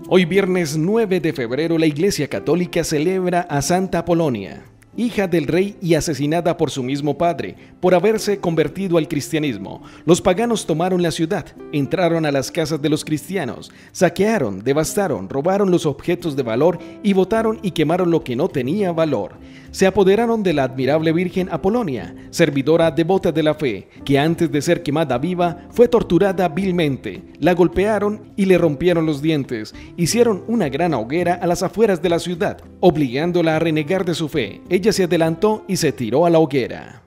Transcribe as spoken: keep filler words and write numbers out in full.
Hoy viernes nueve de febrero la Iglesia Católica celebra a Santa Apolonia, hija del rey y asesinada por su mismo padre, por haberse convertido al cristianismo. Los paganos tomaron la ciudad, entraron a las casas de los cristianos, saquearon, devastaron, robaron los objetos de valor y botaron y quemaron lo que no tenía valor. Se apoderaron de la admirable Virgen Apolonia, servidora devota de la fe, que antes de ser quemada viva fue torturada vilmente. La golpearon y le rompieron los dientes. Hicieron una gran hoguera a las afueras de la ciudad, obligándola a renegar de su fe. Ella se adelantó y se tiró a la hoguera.